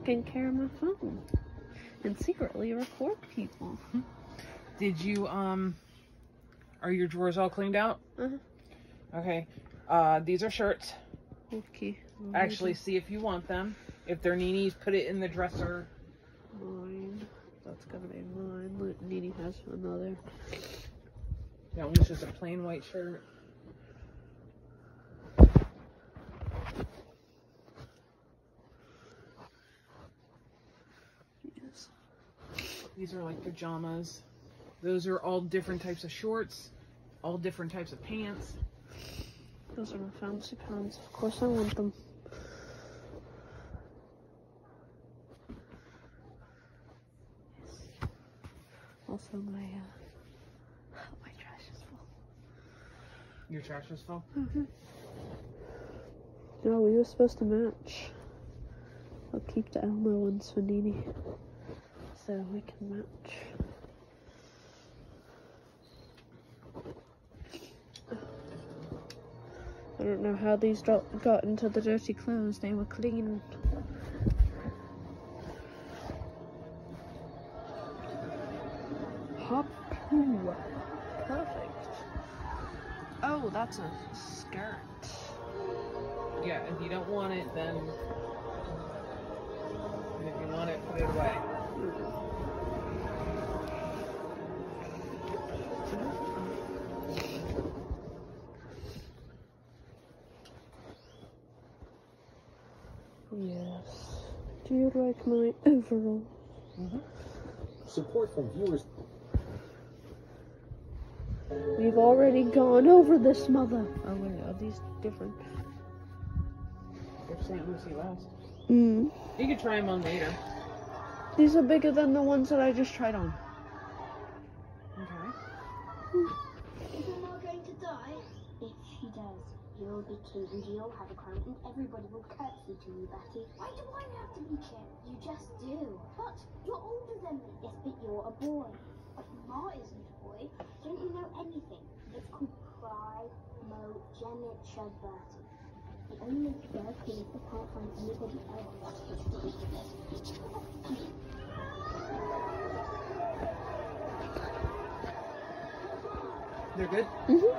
taking care of my phone and secretly record people. Did you, are your drawers all cleaned out? Okay. These are shirts. Okay. Actually, see if you want them. If they're Nini's, put it in the dresser. Mine. That's gonna be mine. Look, Nini has another. That one's just a plain white shirt. Yes. These are like pajamas. Those are all different types of shorts, all different types of pants. Those are my fancy pants. Of course I want them. Yes. Also my trash is full. Your trash is full? No, we were supposed to match. I'll keep the Elmo ones for Nini, so we can match. I don't know how these got into the dirty clothes. They were clean. Hop. Perfect. Oh, that's a skirt. Yeah, if you don't want it, then... And if you want it, put it away. Yes. Do you like my overalls? Support from viewers. We've already gone over this, mother. Oh wait, are these different? They're St. Lucie last. You could try them on later. These are bigger than the ones that I just tried on. Okay. Is Mama going to die? If she does, you'll be king and you'll have a crown and everybody will curtsy to you, Betty. Why do I have to be king? You just do. But you're older than me. Yes, but you're a boy. But Ma isn't a boy. Don't you know anything? It's called primogeniture, Bertie. The only fair king that can't find anybody else. They're good?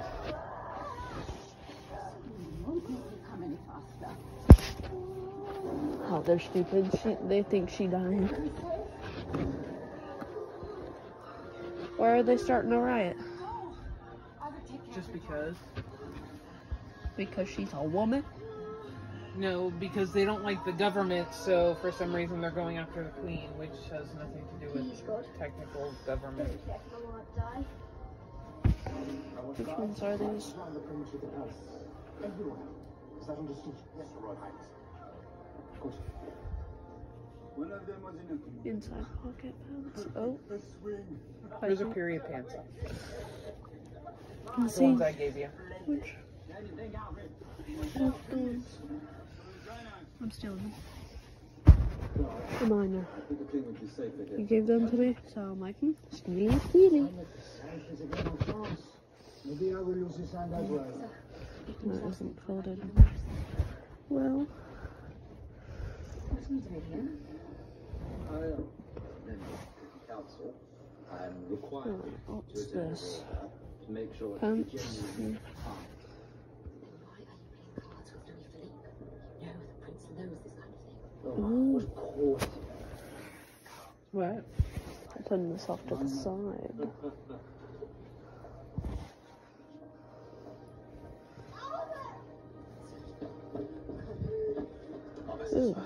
Oh, they're stupid. They think she died. Why are they starting a riot? Just because. Because she's a woman? No, because they don't like the government, so for some reason they're going after the Queen, which has nothing to do with technical government. Which ones are these? Everyone. Is that understood? Yes, Your Royal Highness. Good. Inside pocket pants. Oh. Those are period pants. Let's The see. ones I gave you. Which? I'm stealing them. They're mine now. You gave them to me, so I'm like, stealy, stealy. Maybe I will use this hand as well. That isn't folded. Well. Council, I'm required What's this? to make sure Pants. What? I'm putting this off to the side. Ooh.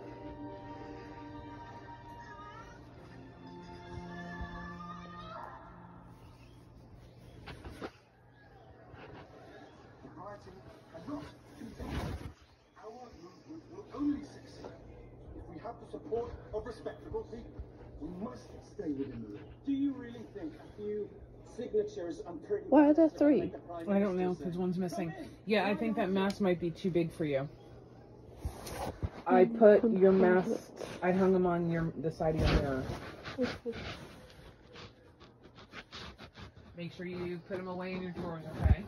Only succeed if we have the support of respectable people. We must stay within the law. Do you really think a few signatures on pretty... Why are there three? I don't know, because one's missing. Yeah, I think that mask might be too big for you. I put your mask, I hung them on the side of your mirror. Make sure you put them away in your drawers, okay?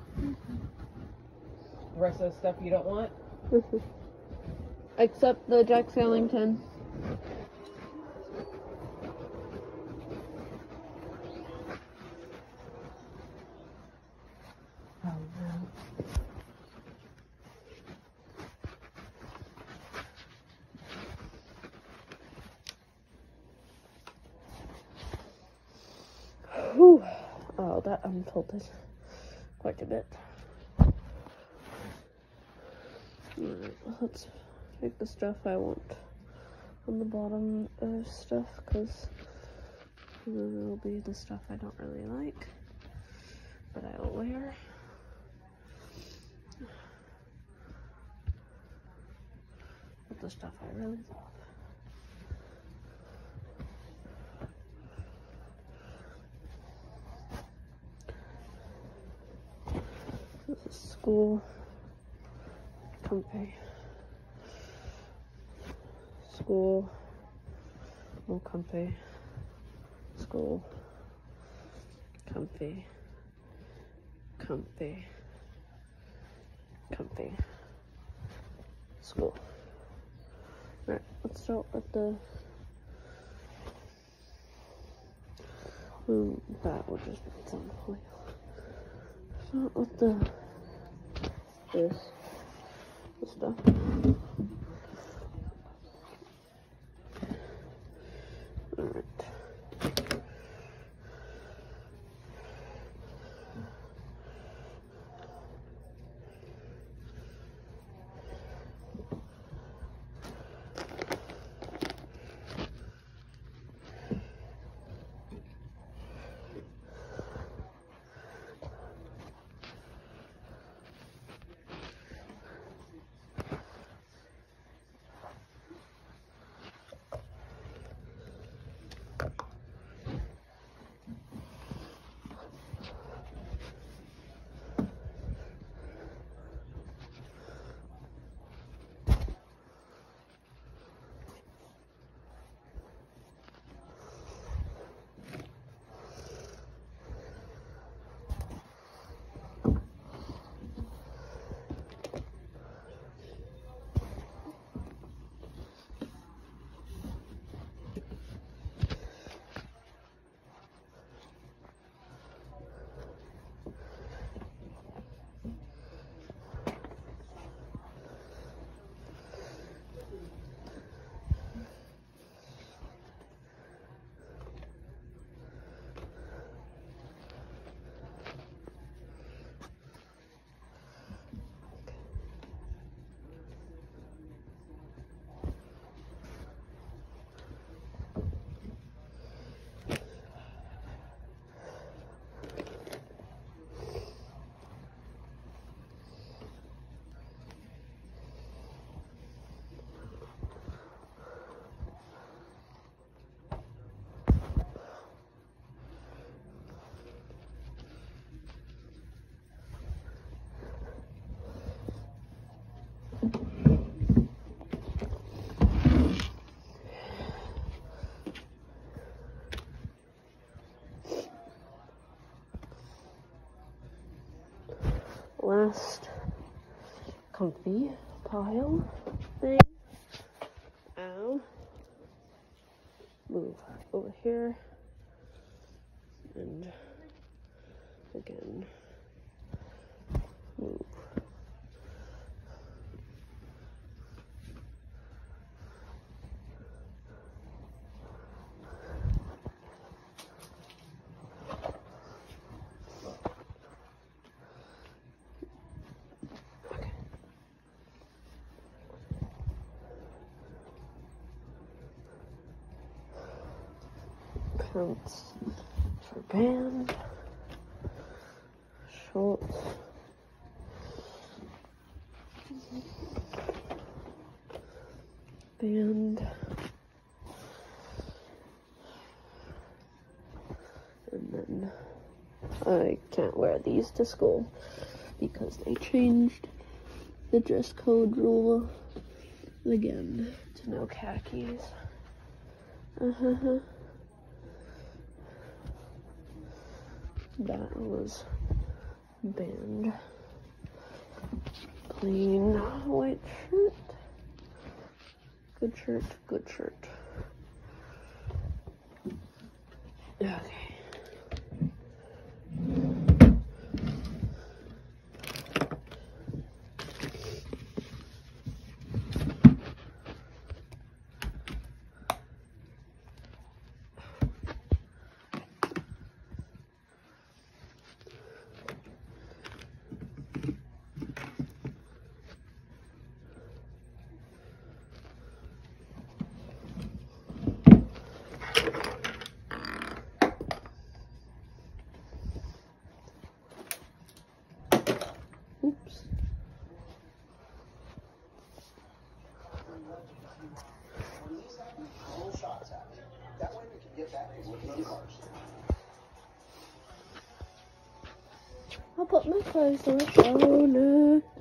The rest of the stuff you don't want? Except the Jack Skellington. Oh no. Whew. Oh, that unfolded quite a bit. Alright, let's make the stuff I want on the bottom of stuff, because then it'll be the stuff I don't really like, but I'll wear. But the stuff I really love. This is school, comfy. School, more comfy. School, comfy, comfy, comfy. School. Alright, let's start with the that will just need some oil. Start with this stuff. Alright. Last comfy pile thing. Ow. Move over here. And again. Move. Counts for band, shorts, band, and then I can't wear these to school because they changed the dress code rule again to no khakis. That was band. Plain white shirt. Good shirt, good shirt. Okay. Oops. I'll put my clothes on. Oh no.